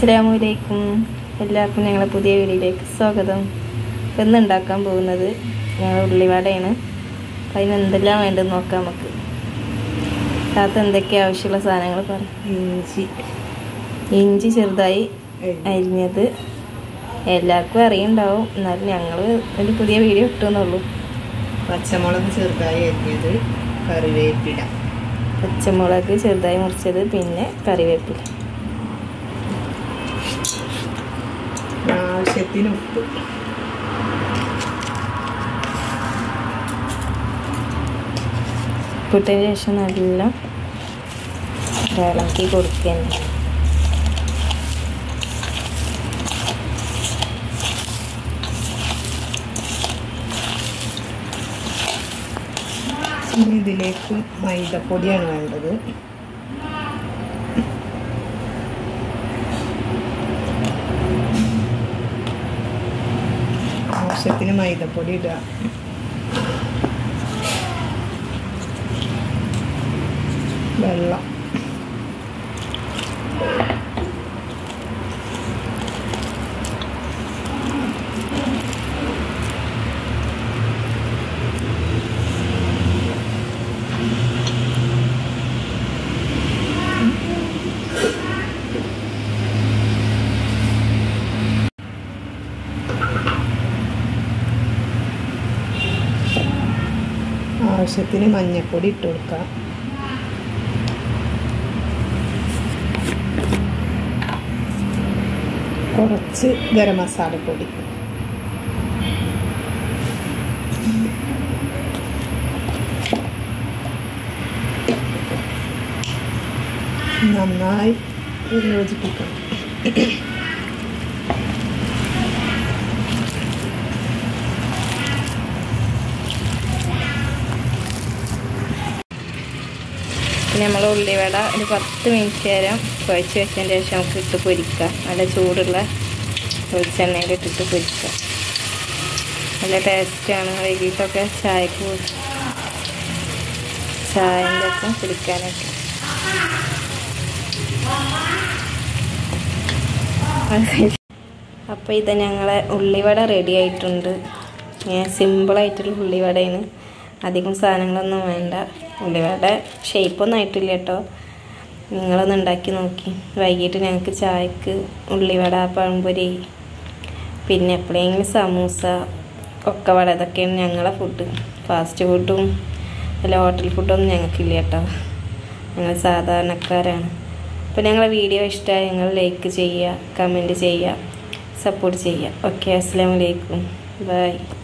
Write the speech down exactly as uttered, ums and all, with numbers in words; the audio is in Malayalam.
അസ്സലാമലൈക്കും. എല്ലാവർക്കും ഞങ്ങളുടെ പുതിയ വീഡിയോയിലേക്ക് സ്വാഗതം. ഇപ്പം ഇന്ന് ഉണ്ടാക്കാൻ പോകുന്നത് ഞങ്ങൾ ഉള്ളിവടയാണ്. അപ്പം അതിന് എന്തെല്ലാം വേണ്ടതെന്ന് നോക്കാം നമുക്ക്. താത്ത എന്തൊക്കെയാണ് ആവശ്യമുള്ള സാധനങ്ങൾ പറ. ഇഞ്ചി ഇഞ്ചി ചെറുതായി അരിഞ്ഞത് എല്ലാവർക്കും അറിയുണ്ടാവും, എന്നാലും ഞങ്ങൾ ഒരു പുതിയ വീഡിയോ ഇട്ടുന്നുള്ളൂ. പച്ചമുളക് ചെറുതായി അരിഞ്ഞത്, കറിവേപ്പില, പച്ചമുളക് ചെറുതായി മുറിച്ചത്, പിന്നെ കറിവേപ്പില, ആവശ്യത്തിന് ഉപ്പ്, ഉപ്പിട്ടതിന് ശേഷം നല്ല ഇളക്കി കൊടുക്കുക. ഇനി ഇതിലേക്ക് മൈദപ്പൊടിയാണ് വേണ്ടത്. ആവശ്യത്തിന് മൈദപ്പൊടി ഇടുക. വെള്ളം, ആവശ്യത്തിന് മഞ്ഞൾപ്പൊടി ഇട്ട് കൊടുക്കാം. കുറച്ച് ഗരം മസാലപ്പൊടി, നന്നായി യോജിപ്പിക്കണം. പിന്നെ നമ്മൾ ഉള്ളിവട ഒരു പത്ത് മിനിറ്റ് നേരം കുഴച്ച് വെച്ചതിന് ശേഷം നമുക്ക് ഇട്ട് പൊരിക്കാം. നല്ല ചൂടുള്ള വെളിച്ചെണ്ണയിൽ ഇട്ടിട്ട് പൊരിക്കാം. നല്ല ടേസ്റ്റാണ്. വൈകിട്ടൊക്കെ ചായക്ക് ചായൻ്റെ ഒക്കെ കുടിക്കാനൊക്കെ. അപ്പോൾ ഇത് ഞങ്ങളെ ഉള്ളിവട റെഡി ആയിട്ടുണ്ട്. സിമ്പിളായിട്ടുള്ള ഉള്ളിവടയാണ്, അധികം സാധനങ്ങളൊന്നും വേണ്ട. ഉള്ളിവട ഷേപ്പൊന്നും ആയിട്ടില്ല കേട്ടോ. നിങ്ങളൊന്ന് ഉണ്ടാക്കി നോക്കി. വൈകിട്ട് ഞങ്ങൾക്ക് ചായക്ക് ഉള്ളിവട, പഴംപൊരി, പിന്നെ എപ്പോഴെങ്കിലും സമൂസ, കൊക്കവട, ഇതൊക്കെയാണ് ഞങ്ങളെ ഫുഡ്. ഫാസ്റ്റ് ഫുഡും അല്ല ഹോട്ടൽ ഫുഡൊന്നും ഞങ്ങൾക്കില്ല കേട്ടോ. ഞങ്ങൾ സാധാരണക്കാരാണ്. അപ്പോൾ ഞങ്ങളെ വീഡിയോ ഇഷ്ടമായി നിങ്ങൾ ലൈക്ക് ചെയ്യുക, കമൻറ്റ് ചെയ്യുക, സപ്പോർട്ട് ചെയ്യുക. ഓക്കെ, അസ്സലാമു അലൈക്കും, ബൈ.